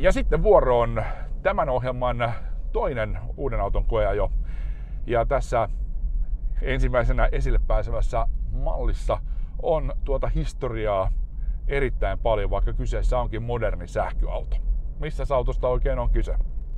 Ja sitten vuoro on tämän ohjelman toinen uuden auton koeajo. Ja tässä ensimmäisenä esille pääsevässä mallissa on tuota historiaa erittäin paljon, vaikka kyseessä onkin moderni sähköauto. Missä autosta oikein on kyse?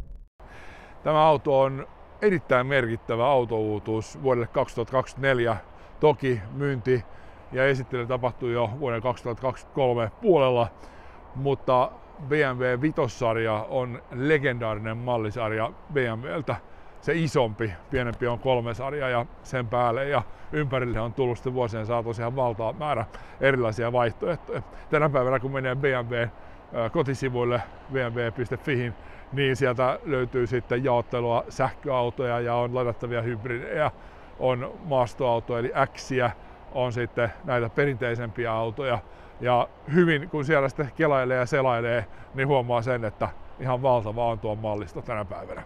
Tämä auto on erittäin merkittävä autouutuus vuodelle 2024. Toki myynti ja esittely tapahtui jo vuoden 2023 puolella, mutta BMW Vitossarja on legendaarinen mallisarja BMWltä. Se isompi, pienempi on 3-sarja ja sen päälle ja ympärille on tullut sitten vuosien saatossa ihan valtava määrä erilaisia vaihtoehtoja. Tänä päivänä kun menee BMW kotisivuille bmw.fihin, niin sieltä löytyy sitten jaottelua sähköautoja ja on ladattavia hybridejä, on maastoautoja eli X-iä, on sitten näitä perinteisempiä autoja. Ja hyvin kun siellä sitten kelailee ja selailee, niin huomaa sen, että ihan valtava on tuo mallisto tänä päivänä.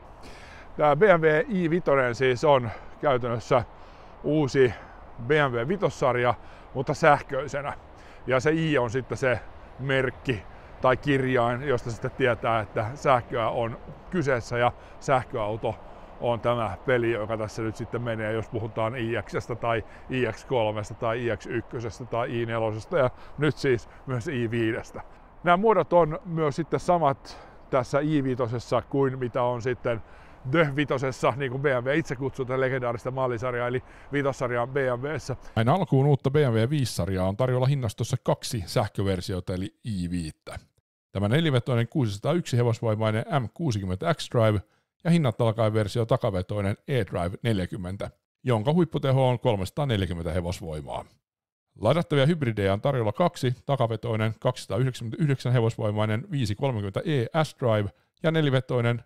Tämä BMW i5 siis on käytännössä uusi BMW Vitossarja, mutta sähköisenä. Ja se i on sitten se merkki tai kirjain, josta sitten tietää, että sähköä on kyseessä ja sähköauto on tämä peli, joka tässä nyt sitten menee, jos puhutaan iX tai iX3 tai iX1 tai i4 ja nyt siis myös i5. Nämä muodot on myös sitten samat tässä i5 kuin mitä on sitten The Vitosessa, niin kuin BMW itse kutsuu tätä legendaarista mallisarjaa, eli Vitossarjaa BMWssä. Näin alkuun uutta BMW 5-sarjaa on tarjolla hinnastossa 2 sähköversiota, eli i5. Tämä 4-vetoinen 601 hevosvoimainen M60 X-Drive ja hinnat alkaen versio takavetoinen eDrive 40, jonka huipputeho on 340 hevosvoimaa. Ladattavia hybridejä on tarjolla 2, takavetoinen 299 hevosvoimainen 530e S-Drive ja 4-vetoinen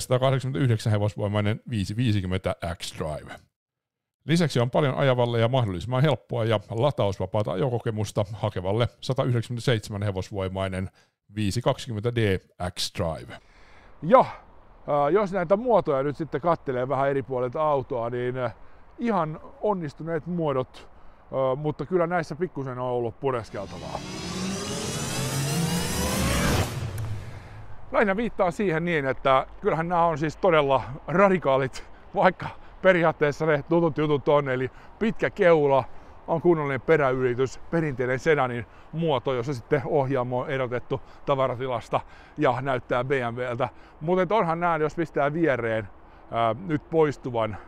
489 hevosvoimainen 550 X-Drive. Lisäksi on paljon ajavalle ja mahdollisimman helppoa ja latausvapaata ajokokemusta hakevalle 197 hevosvoimainen 520D X-Drive. Ja jos näitä muotoja nyt sitten katselee vähän eri puolilta autoa, niin ihan onnistuneet muodot, mutta kyllä näissä pikkusen on ollut pureskeltavaa. Lähinnä viittaa siihen niin, että kyllähän nämä on siis todella radikaalit, vaikka periaatteessa ne tutut jutut on, eli pitkä keula, on kunnollinen peräylitys, perinteinen sedanin muoto, jossa sitten ohjaamo on erotettu tavaratilasta ja näyttää BMWltä. Mutta onhan nämä, jos pistää viereen nyt poistuvan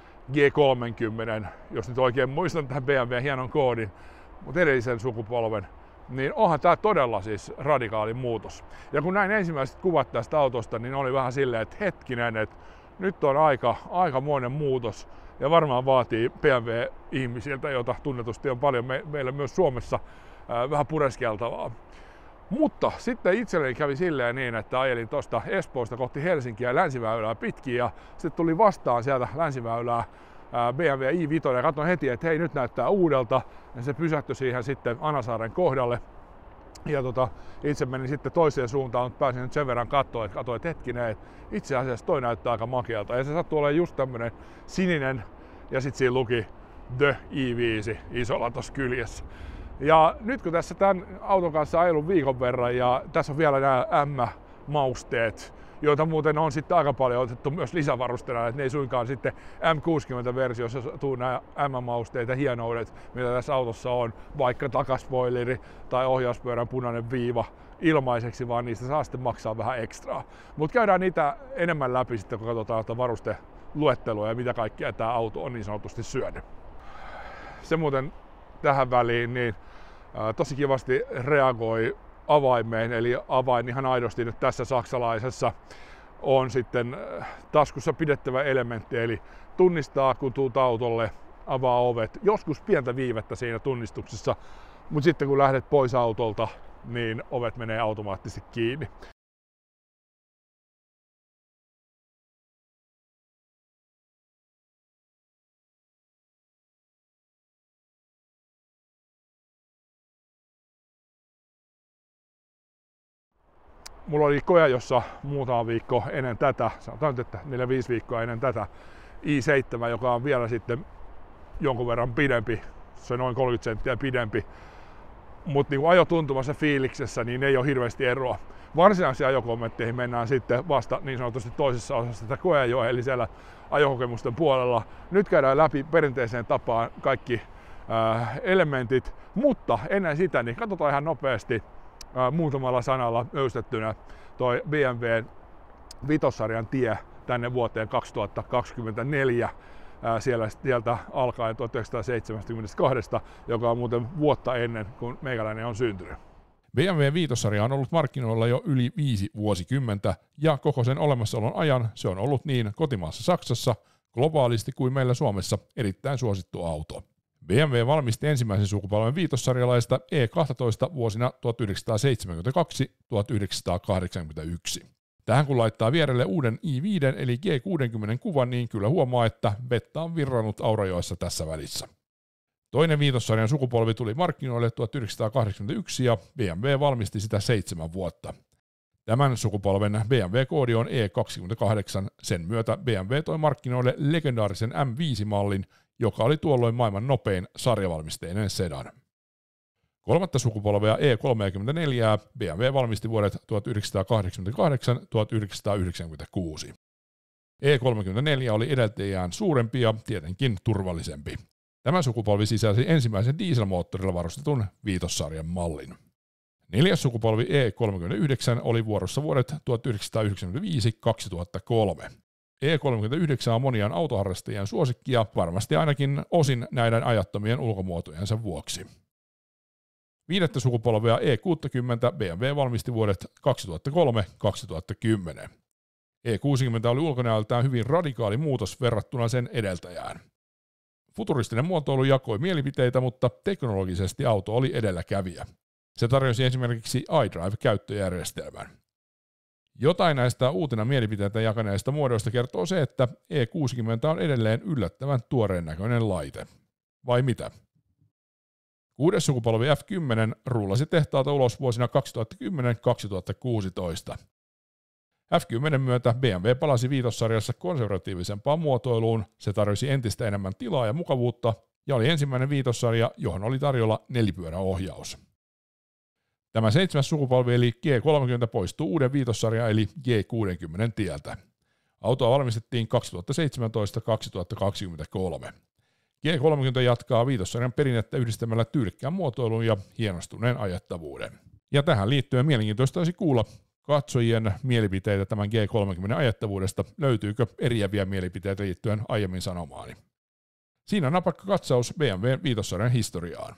G30, jos nyt oikein muistan tähän BMW hienon koodin, mutta edellisen sukupolven, niin onhan tämä todella siis radikaali muutos. Ja kun näin ensimmäiset kuvat tästä autosta, niin oli vähän silleen, että hetkinen, että nyt on aikamoinen muutos ja varmaan vaatii BMW-ihmisiltä, jota tunnetusti on paljon meillä myös Suomessa, vähän pureskeltavaa. Mutta sitten itselleni kävi silleen niin, että ajelin tuosta Espoosta kohti Helsinkiä länsiväylää pitkin ja sitten tuli vastaan sieltä länsiväylää BMW i5 ja katsoin heti, että hei, nyt näyttää uudelta ja se pysähtyi siihen sitten Anasaaren kohdalle. Ja itse menin sitten toiseen suuntaan, mutta pääsin nyt sen verran katsoa, että hetkinen, että itse asiassa toi näyttää aika makealta. Ja se sattui olemaan just tämmönen sininen ja sitten siinä luki The i5 isolla tuossa kyljessä. Ja nyt kun tässä tämän auton kanssa ajellut viikon verran ja tässä on vielä nämä M-mausteet, joita muuten on sitten aika paljon otettu myös lisävarusteena, että ne ei suinkaan sitten M60-versiossa tuu nämä M-mausteet ja hienoudet, mitä tässä autossa on, vaikka takaspoileri tai ohjauspyörän punainen viiva ilmaiseksi, vaan niistä saa sitten maksaa vähän ekstraa. Mutta käydään niitä enemmän läpi sitten, kun katsotaan varusteluettelua ja mitä kaikkea tämä auto on niin sanotusti syönyt. Se muuten tähän väliin niin tosi kivasti reagoi avaimeen, eli avain ihan aidosti nyt tässä saksalaisessa on sitten taskussa pidettävä elementti, eli tunnistaa kun tuut autolle, avaa ovet. Joskus pientä viivettä siinä tunnistuksessa, mutta sitten kun lähdet pois autolta, niin ovet menee automaattisesti kiinni. Mulla oli koeajossa muutama viikko ennen tätä, sanotaan nyt, että 4-5 viikkoa ennen tätä, i7, joka on vielä sitten jonkun verran pidempi, se noin 30 senttiä pidempi. mutta niin ajotuntumassa fiiliksessä niin ei ole hirveästi eroa. Varsinaisiin ajokommentteihin mennään sitten vasta niin sanotusti toisessa osassa tätä koeajoa, eli siellä ajokokemusten puolella. Nyt käydään läpi perinteiseen tapaan kaikki elementit, mutta ennen sitä niin katsotaan ihan nopeasti muutamalla sanalla öystettynä toi BMWn vitosarjan tie tänne vuoteen 2024. Sieltä alkaen 1972, joka on muuten vuotta ennen kuin meikäläinen on syntynyt. BMW viitossarja on ollut markkinoilla jo yli 5 vuosikymmentä ja koko sen olemassaolon ajan se on ollut niin kotimaassa Saksassa, globaalisti kuin meillä Suomessa erittäin suosittu auto. BMW valmisti ensimmäisen sukupolven viitossarjalaista E12 vuosina 1972-1981. Tähän kun laittaa vierelle uuden i5 eli G60 kuvan, niin kyllä huomaa, että vettä on virrannut Aurajoessa tässä välissä. Toinen viitossarjan sukupolvi tuli markkinoille 1981 ja BMW valmisti sitä 7 vuotta. Tämän sukupolven BMW-koodi on E28, sen myötä BMW toi markkinoille legendaarisen M5-mallin, joka oli tuolloin maailman nopein sarjavalmisteinen sedan. Kolmatta sukupolvea E34 BMW valmisti vuodet 1988-1996. E34 oli edeltäjään suurempi ja tietenkin turvallisempi. Tämä sukupolvi sisälsi ensimmäisen dieselmoottorilla varustetun viitossarjan mallin. Neljäs sukupolvi E39 oli vuorossa vuodet 1995-2003. E39 on monien autoharrastajien suosikki ja varmasti ainakin osin näiden ajattomien ulkomuotojensa vuoksi. Viidettä sukupolvea E60 BMW valmisti vuodet 2003-2010. E60 oli ulkonäöltään hyvin radikaali muutos verrattuna sen edeltäjään. Futuristinen muotoilu jakoi mielipiteitä, mutta teknologisesti auto oli edelläkävijä. Se tarjosi esimerkiksi iDrive-käyttöjärjestelmän. Jotain näistä uutena mielipiteitä jakaneista muodoista kertoo se, että E60 on edelleen yllättävän tuoreen näköinen laite. Vai mitä? Kuudes sukupolvi F10 rullasi tehtaalta ulos vuosina 2010-2016. F10 myötä BMW palasi viitossarjassa konservatiivisempaan muotoiluun, se tarjosi entistä enemmän tilaa ja mukavuutta ja oli ensimmäinen viitossarja, johon oli tarjolla nelipyöräohjaus. Tämä 7. sukupolvi eli G30 poistuu uuden viitossarjan eli G60 tieltä. Autoa valmistettiin 2017-2023. G30 jatkaa viitossarjan perinnettä yhdistämällä tyylikkään muotoilun ja hienostuneen ajettavuuden. Ja tähän liittyen mielenkiintoista olisi kuulla katsojien mielipiteitä tämän G30 ajettavuudesta. Löytyykö eriäviä mielipiteitä liittyen aiemmin sanomaani? Siinä on napakka katsaus BMW viitossarjan historiaan.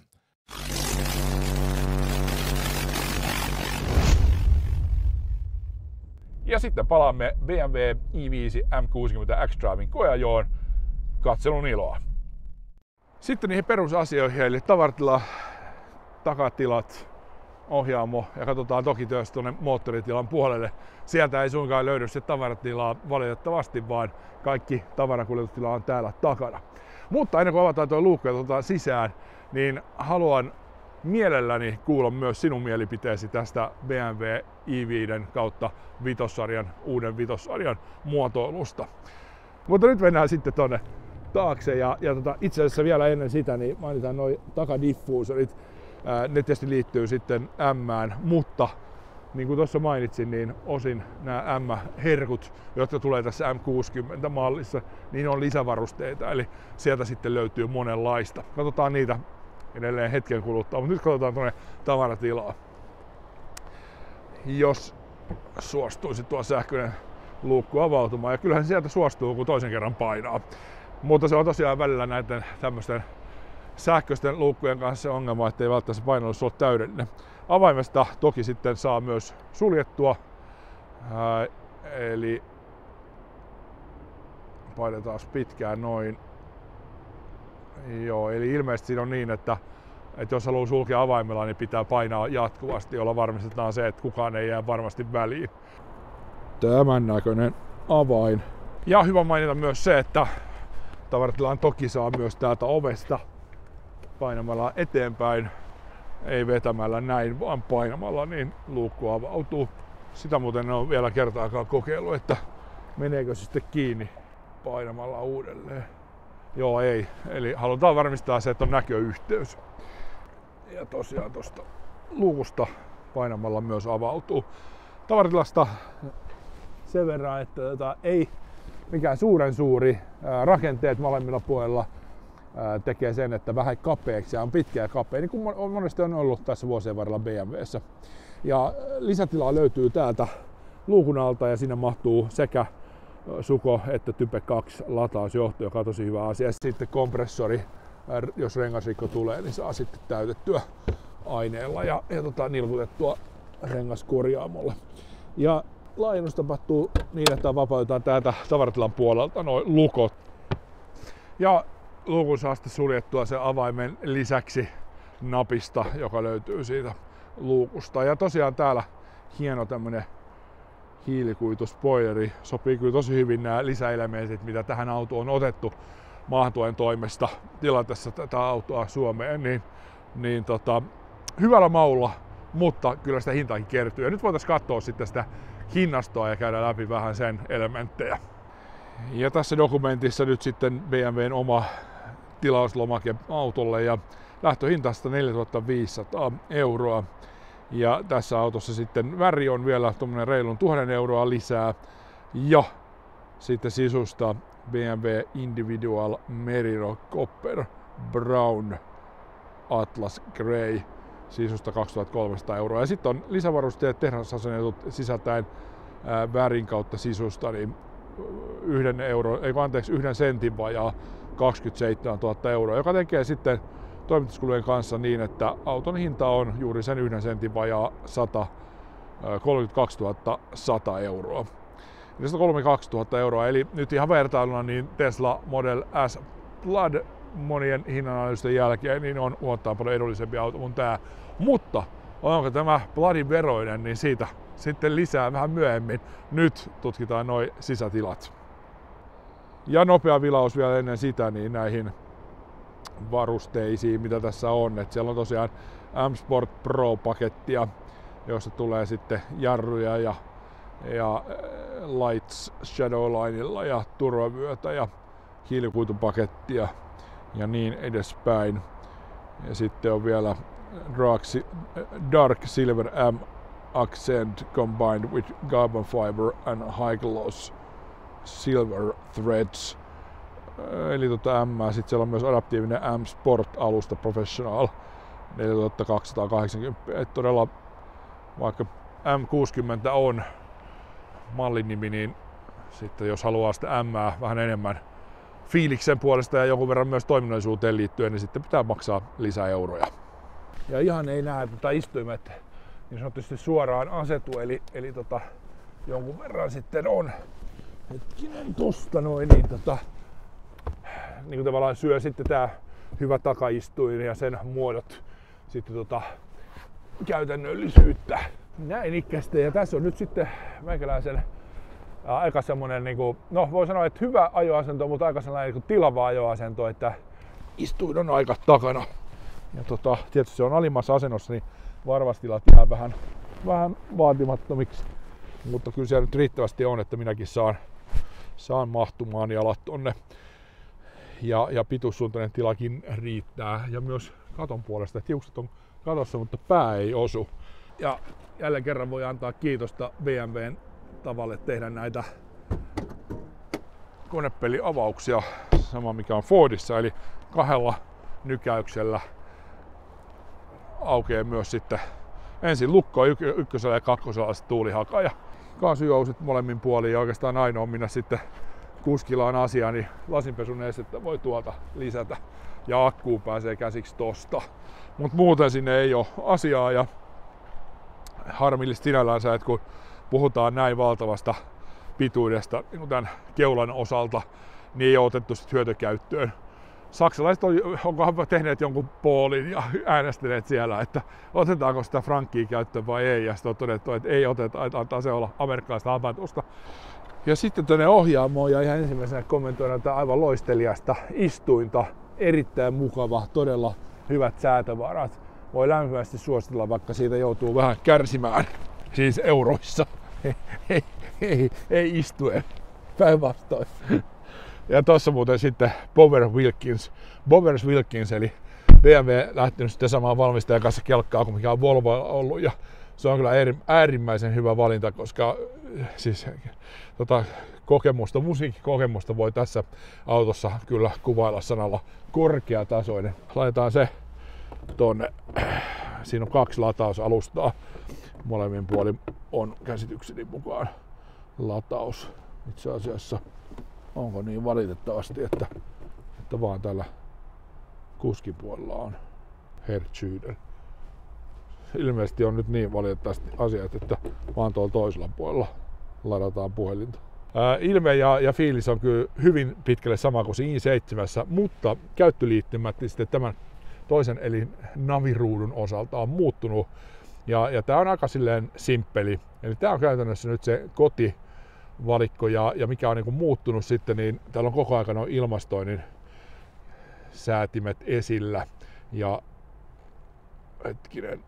Ja sitten palaamme BMW i5 M60 xDriven koeajoon. Katselun iloa. Sitten niihin perusasioihin, eli tavaratila, takatilat, ohjaamo ja katsotaan toki myös tuonne moottoritilan puolelle. Sieltä ei suinkaan löydy se tavaratilaa valitettavasti, vaan kaikki tavarakuljetustila on täällä takana. Mutta ennen kuin avataan tuo luukku ja otetaan sisään, niin haluan mielelläni kuulla myös sinun mielipiteesi tästä BMW i5 kautta uuden vitossarjan muotoilusta. Mutta nyt mennään sitten tonne taakse ja itse asiassa vielä ennen sitä niin mainitaan nuo takadiffuusorit. Ne tietysti liittyy sitten M:ään, mutta niin kuin tuossa mainitsin, niin osin nämä M-herkut, jotka tulee tässä M60-mallissa, niin on lisävarusteita, eli sieltä sitten löytyy monenlaista. Katsotaan niitä edelleen hetken kuluttua, mutta nyt katsotaan tuonne tavaratilaa. Jos suostuisi tuo sähköinen luukku avautumaan, ja kyllähän sieltä suostuu, kun toisen kerran painaa. Mutta se on tosiaan välillä näiden tämmöisten sähköisten luukkujen kanssa se ongelma, ettei välttämättä painallus ole täydellinen. Avaimesta toki sitten saa myös suljettua, eli painetaan pitkään noin. Joo, eli ilmeisesti siinä on niin, että jos haluaa sulkea avaimella, niin pitää painaa jatkuvasti, jolla varmistetaan se, että kukaan ei jää varmasti väliin. Tämän näköinen avain. Ja hyvä mainita myös se, että tavaratilaan toki saa myös täältä ovesta painamalla eteenpäin, ei vetämällä näin, vaan painamalla, niin luukku avautuu. Sitä muuten en ole vielä kertaakaan kokeillut, että meneekö se sitten kiinni painamalla uudelleen. Joo, ei. Eli halutaan varmistaa se, että on näköyhteys. Ja tosiaan tuosta luukusta painamalla myös avautuu. Tavaratilasta sen verran, että ei mikään suuren suuri. Rakenteet molemmilla puolella tekee sen, että vähän kapeaksi ja on pitkä ja kapea, niin kuin monesti on ollut tässä vuosien varrella BMW:ssä. Ja lisätilaa löytyy täältä luukun alta ja sinne mahtuu sekä Suko että Type 2 latausjohto, joka on tosi hyvä asia. Sitten kompressori, jos rengasrikko tulee, niin saa sitten täytettyä aineella ja nilkutettua rengaskorjaamolla. Ja laajennus tapahtuu niin, että vapautetaan täältä tavaratilan puolelta noin lukot. Ja luukun saa sitten suljettua sen avaimen lisäksi napista, joka löytyy siitä luukusta. Ja tosiaan täällä hieno tämmönen hiilikuituspoileri. Sopii kyllä tosi hyvin nämä lisäelementit, mitä tähän autoon on otettu maahantuen toimesta tilanteessa tätä autoa Suomeen. Niin hyvällä maulla, mutta kyllä sitä hintaakin kertyy. Ja nyt voitaisiin katsoa sitten sitä hinnastoa ja käydä läpi vähän sen elementtejä. Ja tässä dokumentissa nyt sitten BMWn oma tilauslomake autolle ja lähtöhintasta 4 500 €. Ja tässä autossa sitten väri on vielä tuommoinen reilun 1 000 € lisää. Ja sitten sisusta BMW Individual Merino Copper Brown Atlas Grey. Sisusta 2 300 €. Ja sitten on lisävarusteet tehdasasennetut sisältäen värin kautta sisusta niin 1 sentin vajaa 27 000 €, joka tekee sitten toimituskulujen kanssa niin, että auton hinta on juuri sen 1 sentin vajaa 32 100 €. Eli 132 000 €. Eli nyt ihan vertailuna niin Tesla Model S Plaid monien hinnanalyysien jälkeen niin on huomattavan paljon edullisempi auto kuin tämä. Mutta onko tämä Plaidin veroinen, niin siitä sitten lisää vähän myöhemmin. Nyt tutkitaan nuo sisätilat. Ja nopea vilaus vielä ennen sitä niin näihin varusteisiin, mitä tässä on. Et siellä on tosiaan M-Sport Pro-pakettia, jossa tulee sitten jarruja ja lights Shadowlinella ja turvavyötä ja hiilikuitupakettia ja niin edespäin. Ja sitten on vielä Dark Silver M accent combined with carbon fiber and high gloss silver threads. Eli M. Sitten siellä on myös adaptiivinen M-Sport-alusta Professional 4280. Et todella vaikka M60 on mallin nimi, niin sitten jos haluaa sitä M vähän enemmän fiiliksen puolesta ja jonkun verran myös toiminnallisuuteen liittyen, niin sitten pitää maksaa lisää euroja. Ja ihan ei näe istuimet niin sanotusti suoraan asetu, eli jonkun verran sitten on hetkinen tosta noin, niin tavallaan syö sitten tää hyvä takaistuin ja sen muodot sitten käytännöllisyyttä. Näin ikkästä, ja tässä on nyt sitten meikäläisen aika semmonen no voi sanoa, että hyvä ajoasento, mutta aika sellainen tilava ajoasento, että istuin on aika takana. Ja tietysti se on alimmassa asennossa, niin varvastilat jää vähän vaatimattomiksi. Mutta kyllä siellä nyt riittävästi on, että minäkin saan mahtumaan jalat tonne. Ja pituussuuntainen tilakin riittää. Ja myös katon puolesta, että hiukset on katossa, mutta pää ei osu. Ja jälleen kerran voi antaa kiitosta BMWn tavalle tehdä näitä konepeliavauksia. Sama mikä on Fordissa, eli 2 nykäyksellä aukeaa myös sitten ensin lukko ykkösellä ja kakkosella tuulihaka ja kaasujousit molemmin puolin ja oikeastaan ainoa minä sitten kuskilla on asia, niin lasinpesun estettä voi tuolta lisätä ja akkuun pääsee käsiksi tosta. Mut muuten sinne ei ole asiaa ja harmillista sinällänsä, että kun puhutaan näin valtavasta pituudesta niin tämän keulan osalta, niin ei ole otettu sit hyötykäyttöön. Saksalaiset onkohan tehneet jonkun poolin ja äänestäneet siellä, että otetaanko sitä frankkia käyttöön vai ei, ja sitten on todettu, että ei oteta, että antaa se olla amerikkalaista apatusta. Ja sitten tänne ohjaamoon ja ihan ensimmäisenä kommentoidaan tätä aivan loisteliasta istuinta, erittäin mukava, todella hyvät säätövarat. Voi lämpimästi suositella, vaikka siitä joutuu vähän kärsimään, siis euroissa, ei istuen, päinvastoin. Ja tossa muuten sitten Bowers Wilkins eli BMW lähtenyt sitten samaan valmistajan kanssa kelkkaa kuin mikä on Volvo ollut, ja se on kyllä äärimmäisen hyvä valinta, koska siis musiikkikokemusta voi tässä autossa kyllä kuvailla sanalla korkeatasoinen. Laitetaan se tonne. Siinä on 2 latausalustaa. Molemmin puolin on käsitykseni mukaan lataus. Itse asiassa onko niin valitettavasti, että vaan tällä kuskin puolella on hertsyyden. Ilmeisesti on nyt niin valitettavasti asiat, että vaan tuolla toisella puolella ladataan puhelinta. Ilme ja fiilis on kyllä hyvin pitkälle sama kuin i7, mutta käyttöliittymät sitten tämän toisen eli naviruudun osalta on muuttunut. Ja tää on aika silleen simppeli. Eli tää on käytännössä nyt se kotivalikko, ja mikä on niinku muuttunut sitten, niin täällä on koko ajan noin ilmastoinnin säätimet esillä. Ja hetkinen,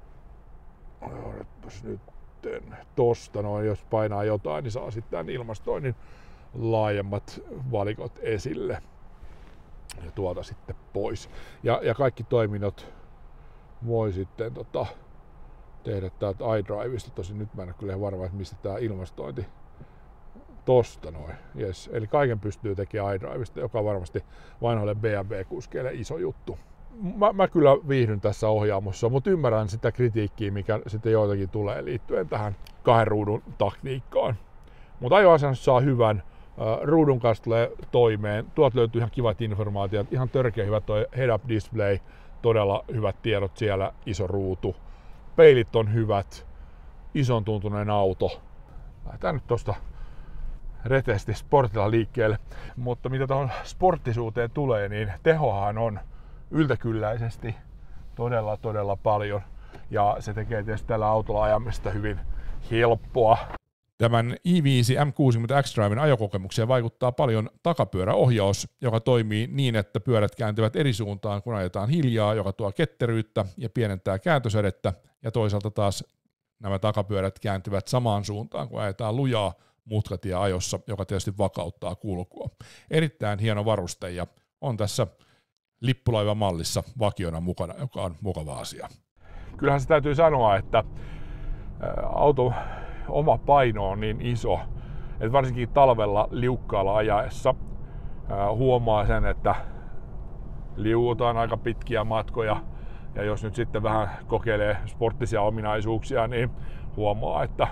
nyt tosta noin, jos painaa jotain, niin saa sitten tämän ilmastoinnin laajemmat valikot esille ja tuolta sitten pois. Ja kaikki toiminnot voi sitten tehdä täältä iDrivesta. Tosin nyt mä en ole kyllä varma, että mistä tää ilmastointi tosta noin. Yes. Eli kaiken pystyy tekemään iDrivesta, joka on varmasti vanhoille BMW-kuskeille iso juttu. Mä kyllä viihdyn tässä ohjaamossa, mutta ymmärrän sitä kritiikkiä, mikä sitten joitakin tulee liittyen tähän 2 ruudun taktiikkaan. Mutta ajoasennus saa hyvän, ruudun kanssa tulee toimeen, tuolta löytyy ihan kivat informaatiot, ihan törkeä hyvä toi head-up display, todella hyvät tiedot siellä, iso ruutu, peilit on hyvät, ison tuntunen auto. Lähdetään nyt tosta reteesti sportilla liikkeelle, mutta mitä tuohon sporttisuuteen tulee, niin tehohan on yltäkylläisesti todella paljon, ja se tekee tietysti tällä autolla ajamista hyvin helppoa. Tämän i5 M60 xDriven ajokokemukseen vaikuttaa paljon takapyöräohjaus, joka toimii niin, että pyörät kääntyvät eri suuntaan, kun ajetaan hiljaa, joka tuo ketteryyttä ja pienentää kääntösädettä, ja toisaalta taas nämä takapyörät kääntyvät samaan suuntaan, kun ajetaan lujaa mutkatieajossa, joka tietysti vakauttaa kulkua. Erittäin hieno varuste, ja on tässä lippulaivamallissa vakiona mukana, joka on mukava asia. Kyllähän se täytyy sanoa, että auto oma paino on niin iso, että varsinkin talvella liukkaalla ajaessa huomaa sen, että liuutaan aika pitkiä matkoja, ja jos nyt sitten vähän kokeilee sporttisia ominaisuuksia, niin huomaa, että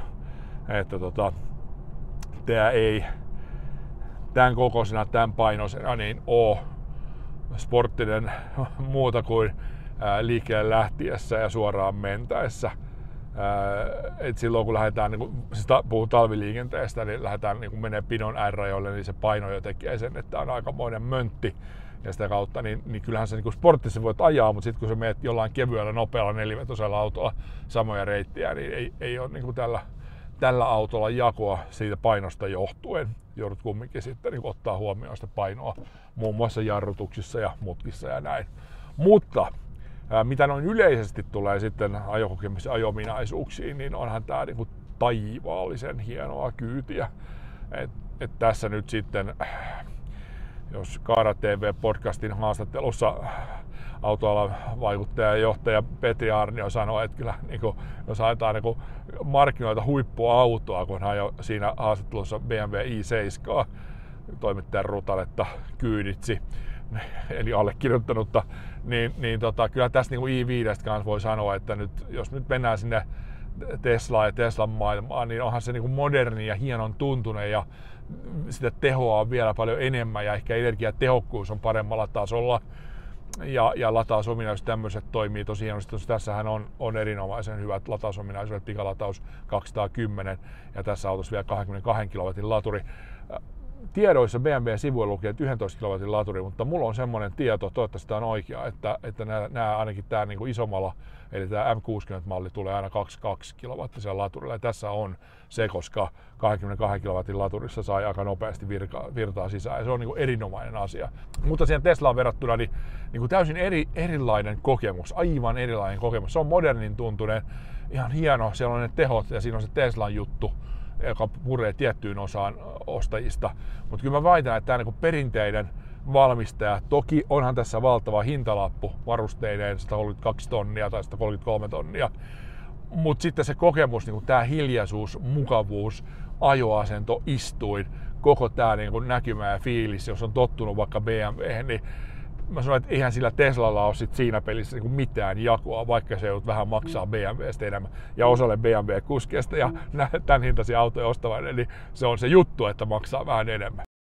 tämä ei tämän kokoisena, tämän painoisena niin ole sporttinen muuta kuin liikkeelle lähtiessä ja suoraan mentäessä. Et silloin kun lähdetään, siis puhun talviliikenteestä, niin lähdetään menee pidon R-rajoille, niin se paino jo tekee sen, että on aikamoinen möntti. Ja sitä kautta, niin kyllähän se sporttisesti voit ajaa, mutta sitten kun sä menet jollain kevyellä, nopealla, nelivetoisella autolla samoja reittejä, niin ei ole tällä autolla jakoa siitä painosta johtuen. Joudut kumminkin sitten ottaa huomioon sitä painoa muun muassa jarrutuksissa ja mutkissa ja näin. Mutta mitä noin yleisesti tulee sitten ajokokemisen ajominaisuuksiin, niin onhan tää taivaallisen hienoa kyytiä. Et tässä nyt sitten, jos Kaara TV-podcastin haastattelussa autoalan vaikuttaja ja johtaja Petri Arnio sanoi, että kyllä jos haetaan markkinoita huippuautoa, kun hän jo siinä haastattelussa BMW i7 toimittajan rutaletta kyyditsi, eli allekirjoittanutta, niin kyllä tästä i5 kanssa voi sanoa, että nyt, jos nyt mennään sinne Teslaan ja Teslan maailmaan, niin onhan se moderni ja hienon tuntunen, ja sitä tehoa on vielä paljon enemmän, ja ehkä energiatehokkuus on paremmalla tasolla, ja latausominaisuudet tämmöiset toimii tosi hienosti. Tässähän on erinomaisen hyvät latausominaisuudet, pikalataus 210, ja tässä autossa vielä 22 kW laturi. Tiedoissa BMW-sivuilla lukee, että 11 kW laturi, mutta mulla on semmoinen tieto, toivottavasti tämä on oikea, että nämä ainakin tämä isommalla, eli tämä M60-malli tulee aina 22 kW laturilla. Ja tässä on se, koska 22 kW laturissa sai aika nopeasti virtaa sisään, ja se on erinomainen asia. Mutta siihen Teslaan verrattuna niin täysin erilainen kokemus, aivan erilainen kokemus. Se on modernin tuntunen, ihan hieno, siellä on ne tehot ja siinä on se Teslan juttu, joka puree tiettyyn osaan ostajista. Mutta kyllä mä väitän, että tämä perinteinen valmistaja. Toki onhan tässä valtava hintalappu varusteineen, 132 tonnia tai 133 tonnia. Mutta sitten se kokemus, niin tämä hiljaisuus, mukavuus, ajoasento, istuin, koko tämä niin näkymä ja fiilis, jos on tottunut vaikka BMW:hen, niin mä sanoin, että eihän sillä Teslalla ole sit siinä pelissä niin mitään jakoa, vaikka se joudut vähän maksaa BMWstä enemmän. Ja osalle BMW-kuskeista ja tämän hintaisia autoja ostavainen, niin se on se juttu, että maksaa vähän enemmän.